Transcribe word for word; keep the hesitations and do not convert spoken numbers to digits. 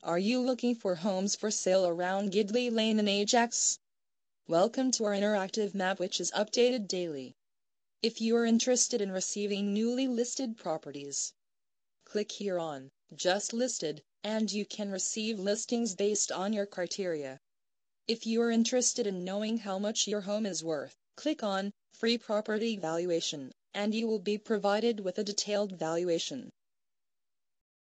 Are you looking for homes for sale around Gidley Lane in Ajax? Welcome to our interactive map, which is updated daily. If you are interested in receiving newly listed properties, click here on Just Listed and you can receive listings based on your criteria. If you are interested in knowing how much your home is worth, click on Free Property Valuation and you will be provided with a detailed valuation.